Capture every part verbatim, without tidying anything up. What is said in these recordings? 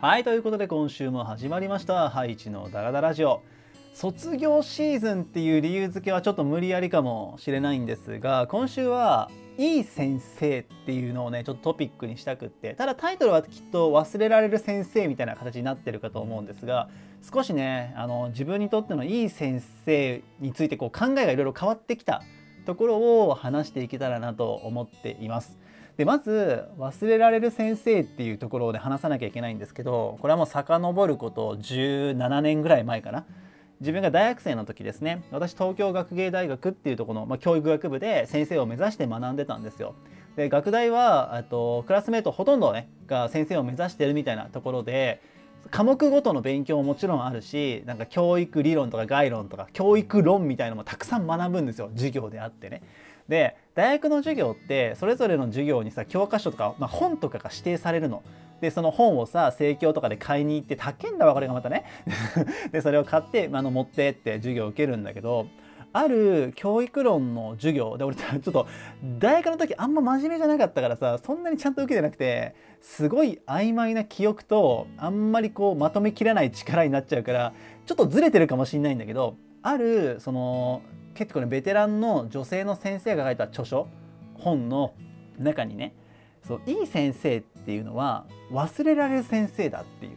はい、ということで今週も始まりましたハイチのダラダラジオ。卒業シーズンっていう理由付けはちょっと無理やりかもしれないんですが、今週はいい先生っていうのをねちょっとトピックにしたくって、ただタイトルはきっと忘れられる先生みたいな形になってるかと思うんですが、少しねあの自分にとってのいい先生についてこう考えがいろいろ変わってきたところを話していけたらなと思っています。でまず忘れられる先生っていうところで話さなきゃいけないんですけど、これはもう遡ることじゅうななねんぐらい前かな。自分が大学生の時ですね、私東京学芸大学っていうところの、まあ、教育学部で先生を目指して学んでたんですよ。で学大はとクラスメートほとんどねが先生を目指してるみたいなところで、科目ごとの勉強ももちろんあるし、なんか教育理論とか概論とか教育論みたいなのもたくさん学ぶんですよ、授業であってね。で大学の授業ってそれぞれの授業にさ教科書とか、まあ、本とかが指定されるの。でその本をさ生協とかで買いに行って高いんだわこれがまたねでそれを買ってあの持ってって授業を受けるんだけど、ある教育論の授業で俺ちょっと大学の時あんま真面目じゃなかったからさ、そんなにちゃんと受けてなくて、すごい曖昧な記憶とあんまりこうまとめきれない力になっちゃうからちょっとずれてるかもしれないんだけど、あるその結構ねベテランの女性の先生が書いた著書本の中にね、そういい先生っていうのは忘れられる先生だっていう、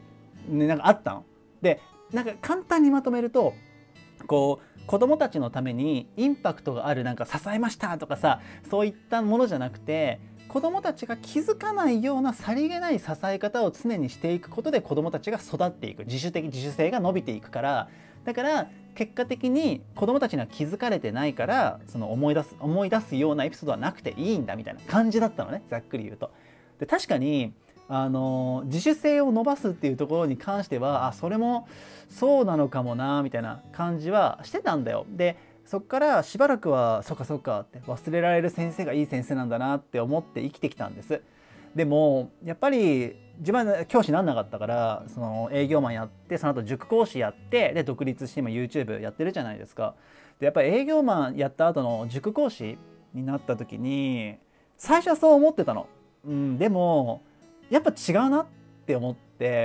ね、なんかあったの。でなんか簡単にまとめると、こう子供たちのためにインパクトがあるなんか支えましたとかさ、そういったものじゃなくて、子供たちが気づかないようなさりげない支え方を常にしていくことで子供たちが育っていく、自主的自主性が伸びていくから、だから結果的に子供たちには気づかれてないから、その思い出す思い出すようなエピソードはなくていいんだみたいな感じだったのね、ざっくり言うと。で確かにあの自主性を伸ばすっていうところに関しては、あそれもそうなのかもなみたいな感じはしてたんだよ。でそっからしばらくはそっかそっかって忘れられる先生がいい先生なんだなって思って生きてきたんです。でもやっぱり自分は教師になんなかったから、その営業マンやってその後塾講師やってで独立して今 YouTube やってるじゃないですか。でやっぱり営業マンやった後の塾講師になった時に最初はそう思ってたの。うん、でもやっぱ違うなって思って、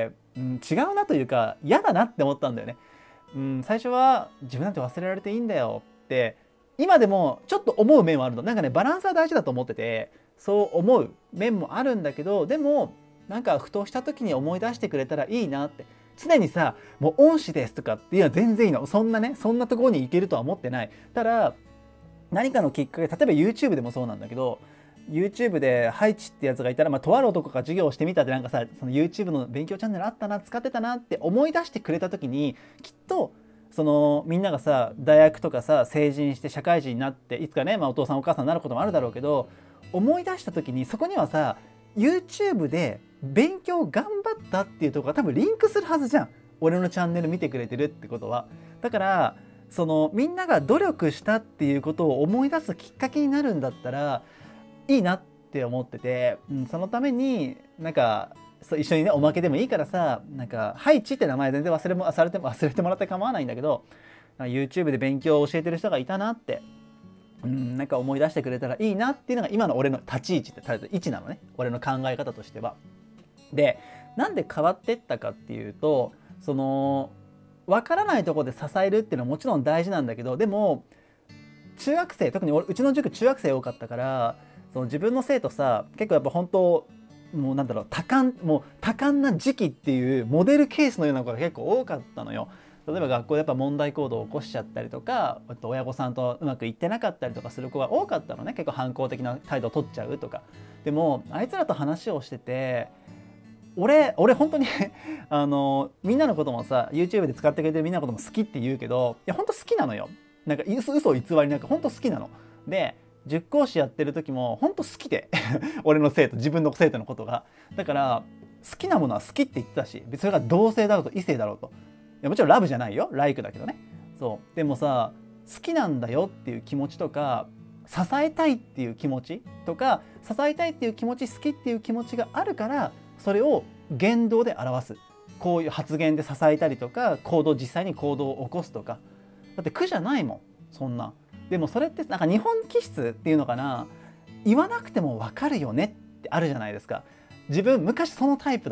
うん、違うなというか嫌だなって思ったんだよね。うん、最初は自分なんて忘れられていいんだよって今でもちょっと思う面はあるの。なんかねバランスは大事だと思ってて、そう思う面もあるんだけど、でもなんかふとした時に思い出してくれたらいいなって。常にさもう恩師ですとかっていうのは全然いいの。そんなねそんなところに行けるとは思ってない。ただ何かのきっかけ、例えば YouTube でもそうなんだけど、 YouTube でハイチってやつがいたら、まあ、とある男が授業をしてみたってなんかさ、その YouTube の勉強チャンネルあったな使ってたなって思い出してくれた時に、きっとそのみんながさ大学とかさ成人して社会人になっていつかね、まあ、お父さんお母さんになることもあるだろうけど、思い出した時にそこにはさ YouTube で勉強頑張ったっていうところが多分リンクするはずじゃん、俺のチャンネル見てくれてるってことは。だからそのみんなが努力したっていうことを思い出すきっかけになるんだったらいいなって思ってて、うん、そのためになんかそう一緒にねおまけでもいいからさ、なんかハイチって名前全然忘れもされて忘れてもらって構わないんだけど、 YouTube で勉強を教えてる人がいたなって、うん、なんか思い出してくれたらいいなっていうのが今の俺の立ち位置って位置なのね、俺の考え方としては。でなんで変わってったかっていうと、その分からないところで支えるっていうのはもちろん大事なんだけど、でも中学生、特に俺うちの塾中学生多かったから、その自分の生徒さ結構やっぱ本当もうなんだろう多感もう多感な時期っていうモデルケースのような子が結構多かったのよ。例えば学校でやっぱ問題行動を起こしちゃったりとか、親御さんとうまくいってなかったりとかする子が多かったのね。結構反抗的な態度を取っちゃうとか。でもあいつらと話をしてて、俺俺本当にあのみんなのこともさ YouTube で使ってくれてるみんなのことも好きって言うけど、いや本当好きなのよ。なんか嘘嘘を偽りなく本当好きなの。で塾講師やってる時も本当好きで俺の生徒自分の生徒のことが。だから好きなものは好きって言ってたし、別にそれが同性だろうと異性だろうと、いやもちろんラブじゃないよ、ライクだけどね。そうでもさ好きなんだよっていう気持ちとか、支えたいっていう気持ちとか、支えたいっていう気持ち、好きっていう気持ちがあるから、それを言動で表す、こういう発言で支えたりとか、行動実際に行動を起こすとか。だって苦じゃないもんそんな。でもそれってなんか日本気質っていうのかな、言わなくても分かるよねってあるじゃないですか。自分昔そのタイプだった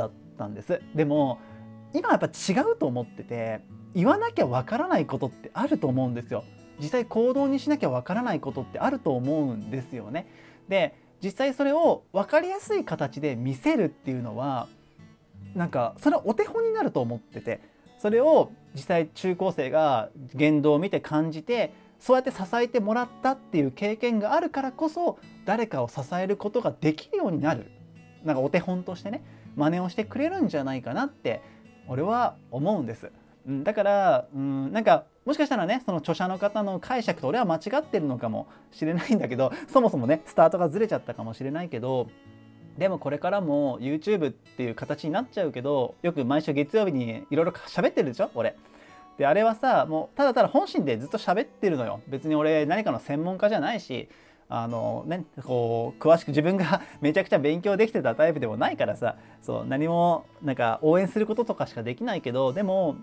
ったんです。でも今やっぱ違うと思ってて、言わなきゃわからないことってあると思うんですよ。実際行動にしなきゃわからないことってあると思うんですよね。で実際それを分かりやすい形で見せるっていうのはなんかそれはお手本になると思ってて、それを実際中高生が言動を見て感じてそうやって支えてもらったっていう経験があるからこそ誰かを支えることができるようになる、なんかお手本としてね真似をしてくれるんじゃないかなって俺は思うんです。だからうんなんかもしかしたらねその著者の方の解釈と俺は間違ってるのかもしれないんだけど、そもそもねスタートがずれちゃったかもしれないけど、でもこれからも YouTube っていう形になっちゃうけど、よく毎週月曜日にいろいろ喋ってるでしょ俺。であれはさもうただただ本心でずっと喋ってるのよ。別に俺何かの専門家じゃないし、あのねこう詳しく自分がめちゃくちゃ勉強できてたタイプでもないからさ、そう何もなんか応援することとかしかできないけど、でも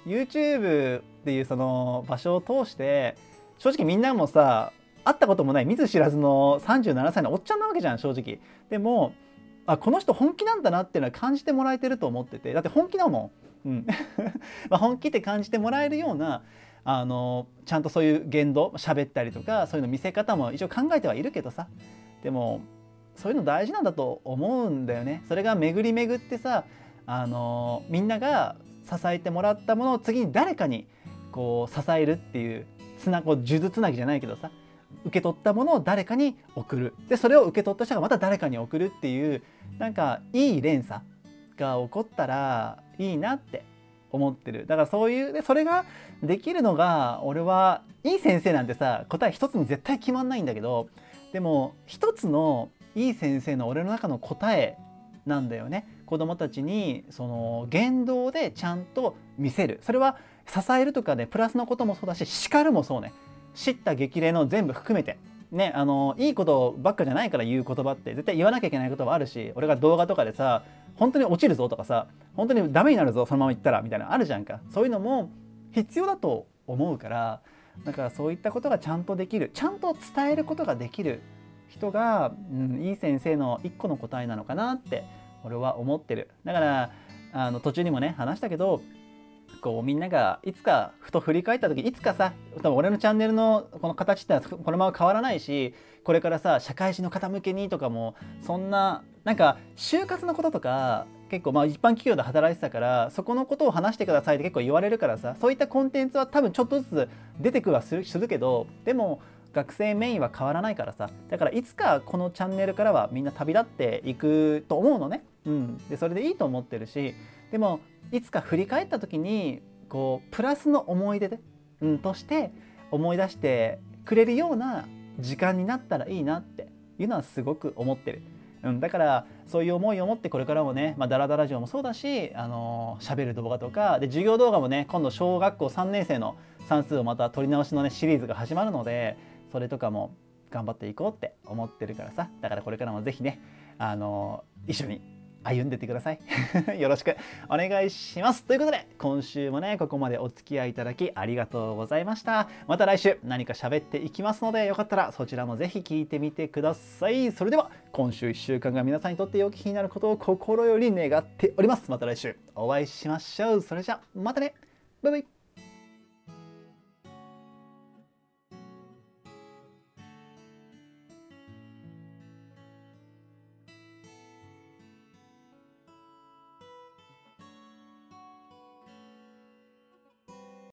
YouTube っていうその場所を通して正直みんなもさ会ったこともない見ず知らずのさんじゅうななさいのおっちゃんなわけじゃん正直。でもあこの人本気なんだなっていうのは感じてもらえてると思ってて、だって本気だもん、うんまあ本気って感じてもらえるようなあのちゃんとそういう言動喋ったりとかそういうの見せ方も一応考えてはいるけどさ、でもそういうの大事なんだと思うんだよね。それが巡り巡ってさあのみんなが支えてもらったものを次に誰かにこう支えるっていうつなこう数珠つなぎじゃないけどさ、受け取ったものを誰かに送る、でそれを受け取った人がまた誰かに送るっていうなんかいい連鎖が起こったらいいなって思ってる。だからそういうでそれができるのが俺はいい先生なんてさ答え一つに絶対決まんないんだけど、でも一つのいい先生の俺の中の答えなんだよね。子どもたちにその言動でちゃんと見せる、それは支えるとかで、ね、プラスのこともそうだし叱るもそうね、叱咤激励の全部含めてね、あのいいことばっかじゃないから言う言葉って絶対言わなきゃいけないことはあるし、俺が動画とかでさ本当に落ちるぞとかさ本当にダメになるぞそのまま言ったらみたいなのあるじゃんか。そういうのも必要だと思うから、だからそういったことがちゃんとできる、ちゃんと伝えることができる人が、うん、いい先生の一個の答えなのかなって俺は思ってる。だからあの途中にもね話したけど、こうみんながいつかふと振り返った時、いつかさ多分俺のチャンネルのこの形ってのはこのまま変わらないし、これからさ社会人の方向けにとかもそんななんか就活のこととか結構まあ一般企業で働いてたからそこのことを話してくださいって結構言われるからさ、そういったコンテンツは多分ちょっとずつ出てくるはするするけど、でも学生メインは変わらないからさ、だからいつかこのチャンネルからはみんな旅立っていくと思うのね、うん、でそれでいいと思ってるし、でもいつか振り返った時にこうプラスの思い出で、うん、として思い出してくれるような時間になったらいいなっていうのはすごく思ってる。うん、だからそういう思いを持ってこれからもね、まあ、ダラダラジオもそうだし、あのー、喋る動画とかで授業動画もね今度小学校さんねん生の算数をまた取り直しのねシリーズが始まるので、それとかも頑張っていこうって思ってるからさ、だからこれからもぜひね、あのー、一緒に歩んでってくださいよろしくお願いします。ということで今週もねここまでお付き合いいただきありがとうございました。また来週何か喋っていきますので、よかったらそちらもぜひ聞いてみてください。それでは今週いっしゅうかんが皆さんにとって良き日になることを心より願っております。また来週お会いしましょう。それじゃまたね、バイバイ。